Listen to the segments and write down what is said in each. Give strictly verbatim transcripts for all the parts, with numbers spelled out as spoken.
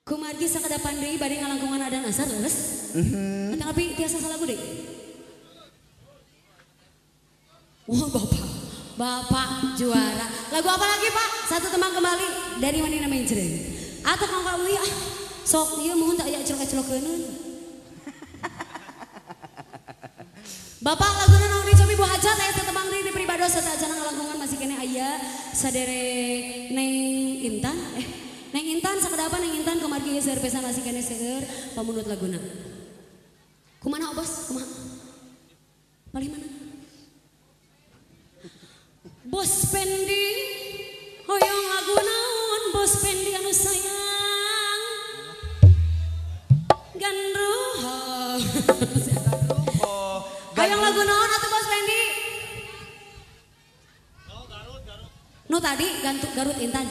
Kumargi sakadapan deui bade ngalangkungan adan asar leres. Mhm. Tapi tiasa salagu deui. Wah bapak, bapak juara. Lagu apa lagi pak? Satu teman kembali dari mana namanya cereng. Atau kalau kamu ya, sok iya mohon tak ya celok-celokeun. Bapak laguna naon dicobi Bu Hajat aya tetemang di pribados satajana ngalangkungan masih kene aya sadere Neng Intan eh Neng Intan sakadapan Neng Intan kumargi seueur pesan masih kene seueur pamunut laguna. Kumaha Bos? Kumaha? Palih mana? Bos Pendi hoyong lagu naon Bos Pendi anu sayang gandruho. Hoyong lagu naon atuh Bos Pendi? Nu tadi gantuk Garut Intan.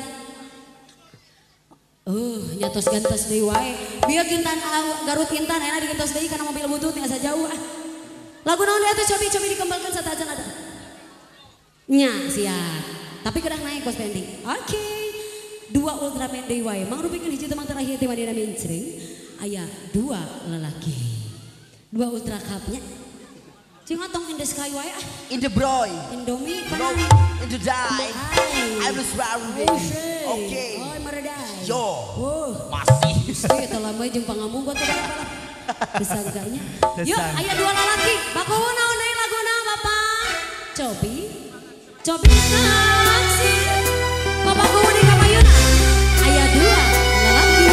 Uh, nyatos gantos deui wae. Bieu Intan Garut Intan enak digentos deui kana mobil butut asa jauh ah. Lagu naon deui atuh cobi-cobi dikembangkeun satajan ada. Nya siap. Tapi kedah naik Bos Pendi. Oke. Okay. Dua Ultraman deui wae. Mangrupikeun hiji teman terakhir ti Madina Mincring. Aya dua lelaki. Dua Ultra Cup-nya. Cing atong in the sky wae ah. In the broy. Indomie Bro, in the die. I was round. Oke. Oh, meredai. Yo. Oh. Masih. Mesti eta lama jeung pangamung gua teh lah. Disangkanya. Yuk, aya dua lalaki. Bakuhun naon deui laguna Bapak? Cobi. Cobi naksir. Bapak kuhun di kamayuna. Aya dua lalaki.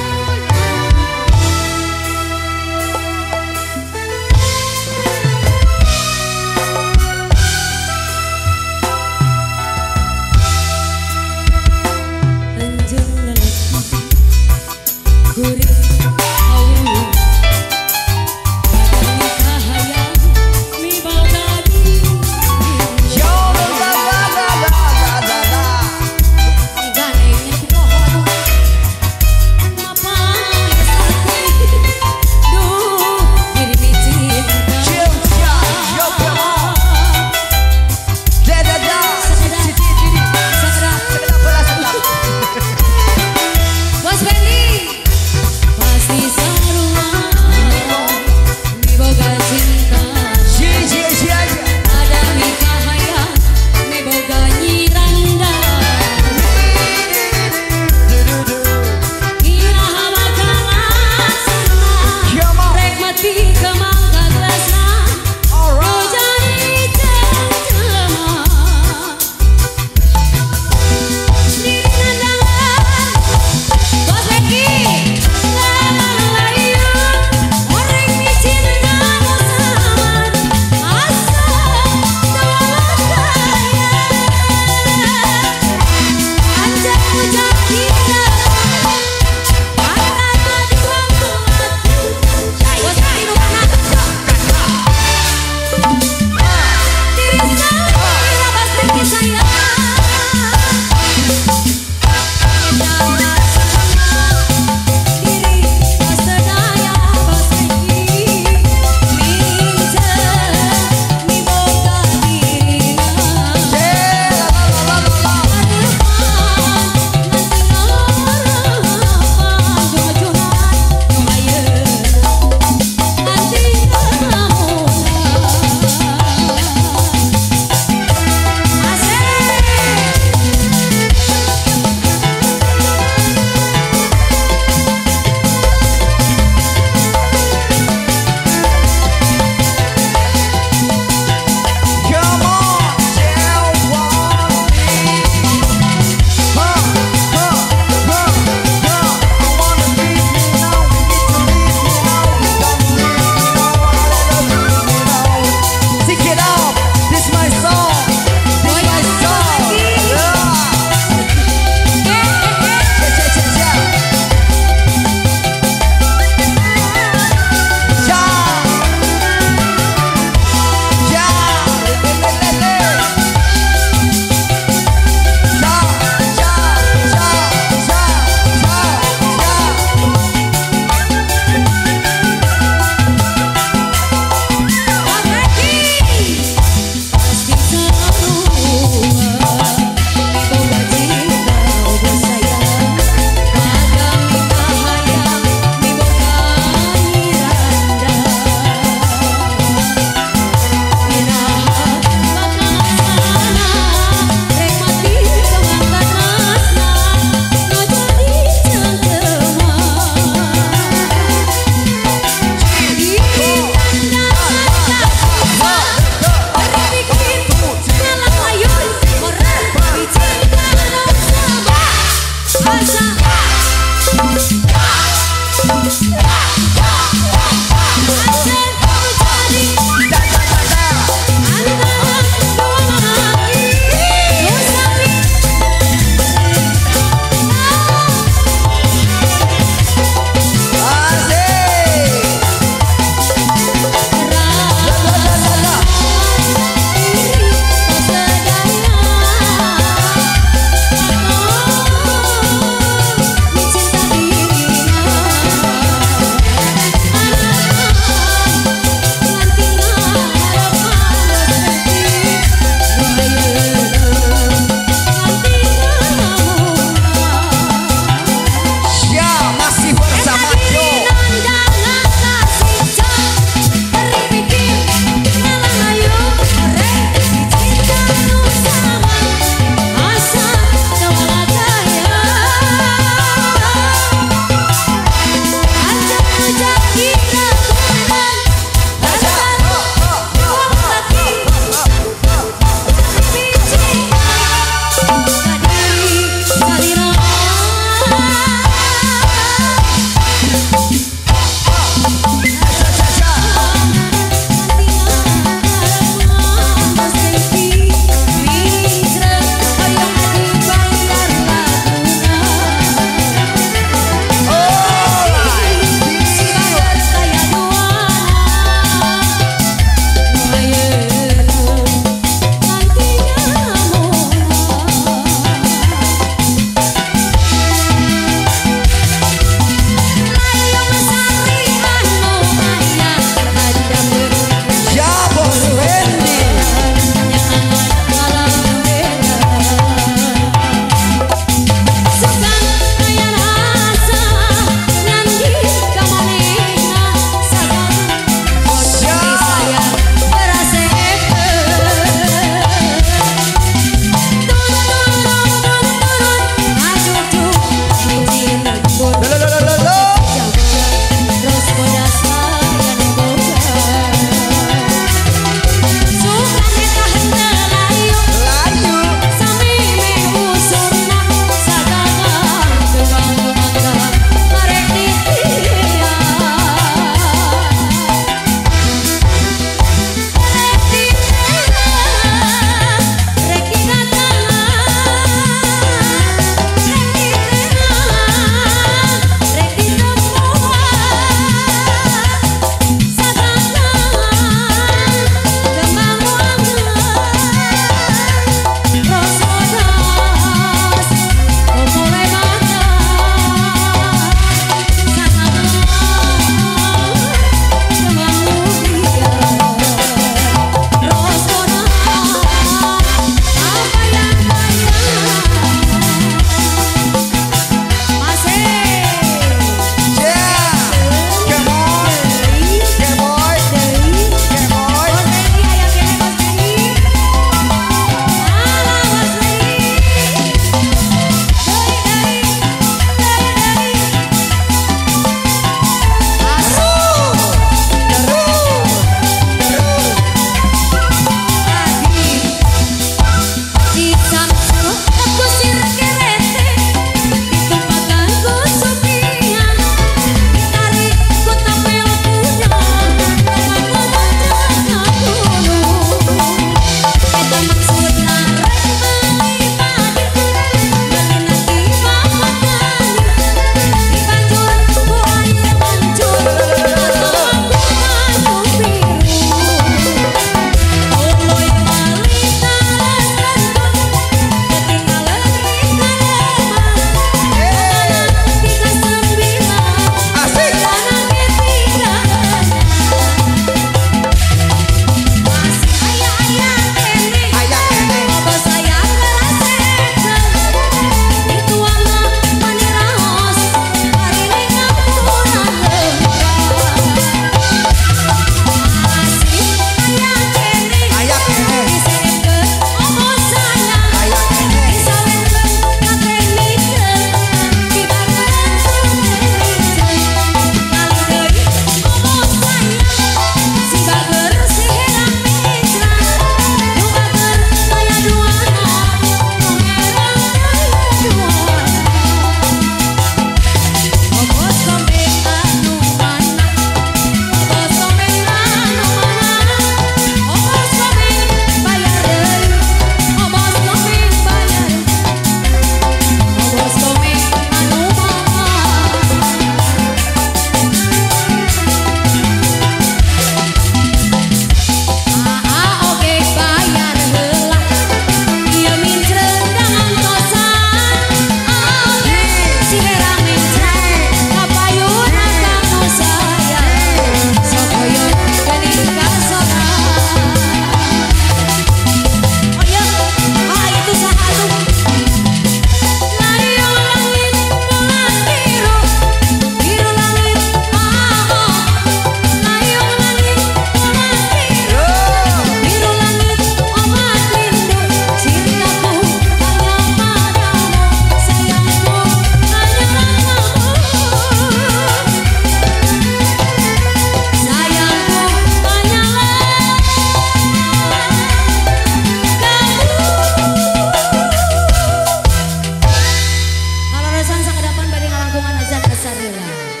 Alhamdulillah.